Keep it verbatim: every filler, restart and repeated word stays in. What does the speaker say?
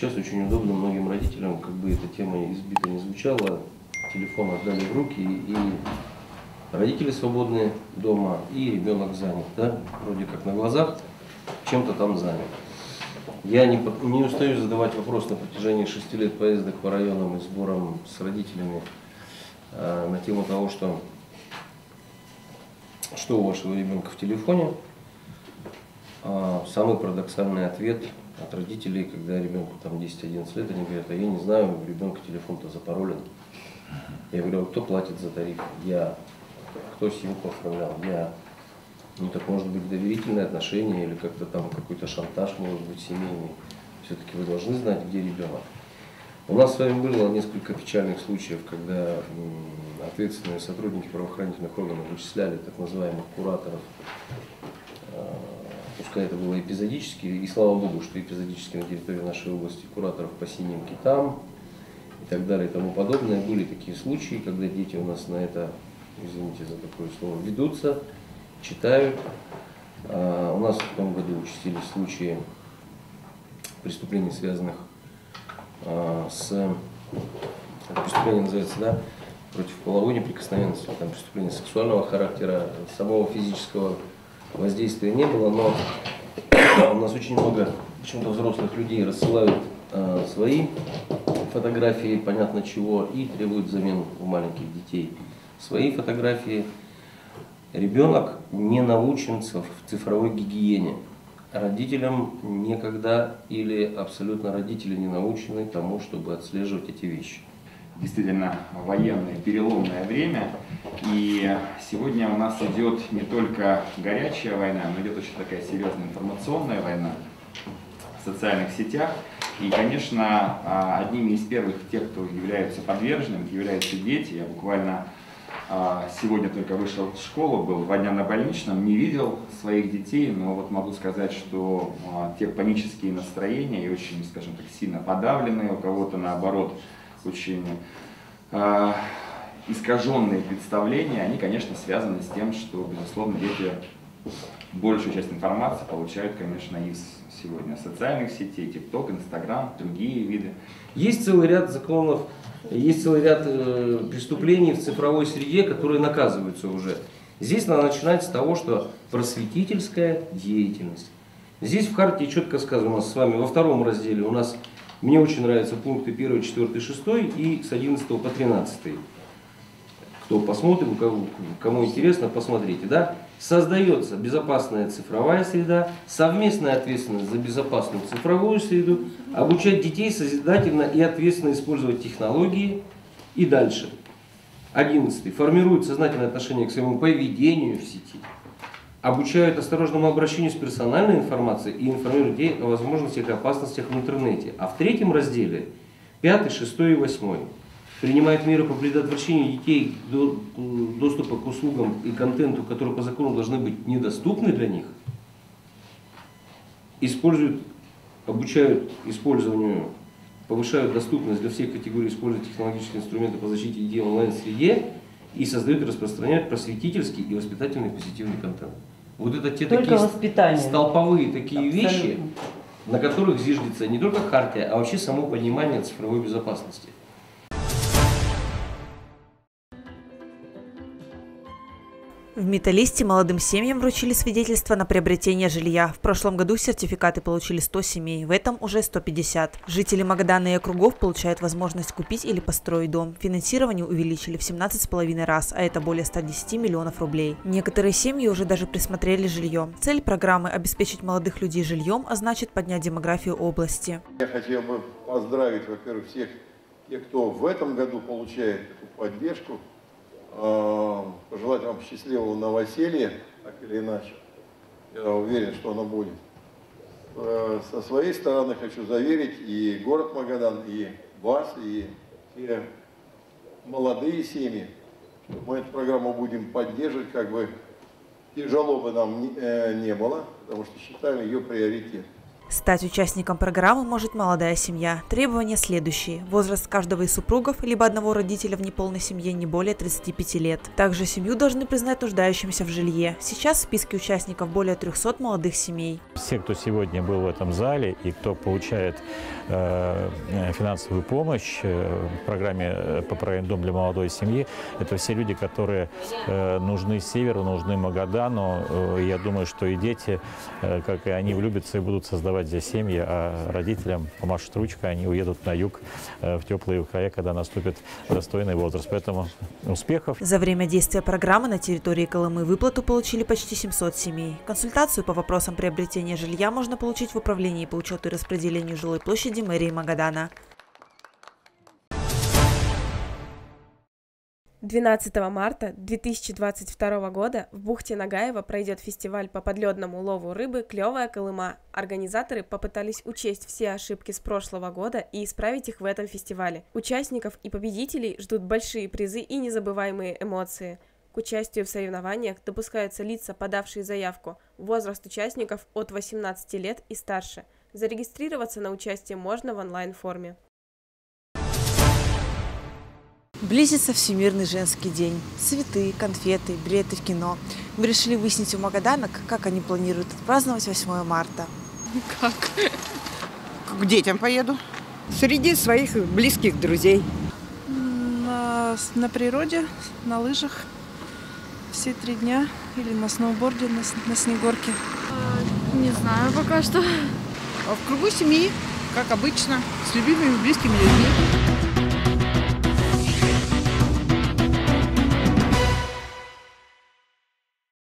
Сейчас очень удобно многим родителям, как бы эта тема избита не звучала, телефон отдали в руки, и родители свободны дома, и ребенок занят, да, вроде как на глазах, чем-то там занят. Я не, не устаю задавать вопрос на протяжении шести лет поездок по районам и сборам с родителями э, на тему того, что, что у вашего ребенка в телефоне. Э, самый парадоксальный ответ от родителей, когда ребенку там десять-одиннадцать лет, они говорят: а я не знаю, у ребенка телефон-то запаролен. Я говорю: а кто платит за тариф? Я. Кто симку оформлял? Я. Ну так может быть доверительные отношения или как-то там какой-то шантаж, может быть, семейный. Все-таки вы должны знать, где ребенок. У нас с вами было несколько печальных случаев, когда ответственные сотрудники правоохранительных органов вычисляли так называемых кураторов. Пускай это было эпизодически, и слава богу, что эпизодически на территории нашей области кураторов по синим китам и так далее и тому подобное. Были такие случаи, когда дети у нас на это, извините за такое слово, ведутся, читают. А у нас в том году участились случаи преступлений, связанных а, с... Это преступление называется, да, против половой неприкосновенности, там преступление сексуального характера, самого физического воздействия не было, но у нас очень много почему-то взрослых людей рассылают а, свои фотографии, понятно чего, и требуют взамен у маленьких детей свои фотографии. Ребенок не научен в цифровой гигиене. Родителям некогда или абсолютно родители не научены тому, чтобы отслеживать эти вещи. Действительно военное, переломное время. И сегодня у нас идет не только горячая война, но идет очень такая серьезная информационная война в социальных сетях. И, конечно, одними из первых тех, кто являются подверженными, являются дети. Я буквально сегодня только вышел в школу, был два дня на больничном, не видел своих детей, но вот могу сказать, что те панические настроения и очень, скажем так, сильно подавленные, у кого-то наоборот очень э, искаженные представления, они, конечно, связаны с тем, что, безусловно, дети большую часть информации получают, конечно, из сегодня социальных сетей, ТикТок, Инстаграм, другие виды. Есть целый ряд законов, есть целый ряд э, преступлений в цифровой среде, которые наказываются уже. Здесь надо начинать с того, что просветительская деятельность. Здесь в харте четко сказано у нас с вами во втором разделе, у нас, мне очень нравятся пункты первый, четвёртый, шестой и с одиннадцатого по тринадцатый. Кто посмотрит, кому, кому интересно, посмотрите. Да? Создается безопасная цифровая среда, совместная ответственность за безопасную цифровую среду, обучать детей созидательно и ответственно использовать технологии. И дальше. одиннадцатый. Формируют сознательное отношение к своему поведению в сети. Обучают осторожному обращению с персональной информацией и информируют детей о возможностях и опасностях в интернете. А в третьем разделе, пятый, шестой и восьмой, принимают меры по предотвращению детей до доступа к услугам и контенту, которые по закону должны быть недоступны для них, используют, обучают использованию, повышают доступность для всех категорий использования технологических инструментов по защите детей в онлайн-среде и создают и распространяют просветительский и воспитательный позитивный контент. Вот это те только такие воспитание. столповые такие Абсолютно. вещи, на которых зиждется не только хартия, а вообще само понимание цифровой безопасности. В Металлисте молодым семьям вручили свидетельство на приобретение жилья. В прошлом году сертификаты получили сто семей, в этом уже сто пятьдесят. Жители Магадана и округов получают возможность купить или построить дом. Финансирование увеличили в семнадцать с половиной раз, а это более ста десяти миллионов рублей. Некоторые семьи уже даже присмотрели жилье. Цель программы – обеспечить молодых людей жильем, а значит поднять демографию области. Я хотел бы поздравить, во-первых, всех тех, кто в этом году получает эту поддержку. Пожелать вам счастливого новоселья, так или иначе. Я уверен, что оно будет. Со своей стороны хочу заверить и город Магадан, и вас, и все молодые семьи, что мы эту программу будем поддерживать, как бы тяжело бы нам не было, потому что считаем ее приоритетом. Стать участником программы может молодая семья. Требования следующие. Возраст каждого из супругов, либо одного родителя в неполной семье не более тридцати пяти лет. Также семью должны признать нуждающимся в жилье. Сейчас в списке участников более трёхсот молодых семей. Все, кто сегодня был в этом зале и кто получает э, финансовую помощь э, в программе по программе «Дом для молодой семьи», это все люди, которые э, нужны Северу, нужны Магадану. Э, я думаю, что и дети, э, как и они, влюбятся и будут создавать здесь семьи, а родителям помашут ручкой, они уедут на юг э, в теплые края, когда наступит достойный возраст. Поэтому успехов! За время действия программы на территории Колымы выплату получили почти семьсот семей. Консультацию по вопросам приобретения жилья можно получить в управлении по учету и распределению жилой площади мэрии Магадана. двенадцатого марта две тысячи двадцать второго года в бухте Нагаева пройдет фестиваль по подледному лову рыбы «Клевая Колыма». Организаторы попытались учесть все ошибки с прошлого года и исправить их в этом фестивале. Участников и победителей ждут большие призы и незабываемые эмоции. К участию в соревнованиях допускаются лица, подавшие заявку. Возраст участников от восемнадцати лет и старше. Зарегистрироваться на участие можно в онлайн-форме. Близится Всемирный женский день. Цветы, конфеты, билеты в кино. Мы решили выяснить у магаданок, как они планируют отпраздновать восьмое марта. Как? К детям поеду. Среди своих близких друзей. На, на природе, на лыжах. Все три дня. Или на сноуборде, на, на снегорке. А, не знаю пока что. В кругу семьи, как обычно, с любимыми близкими людьми.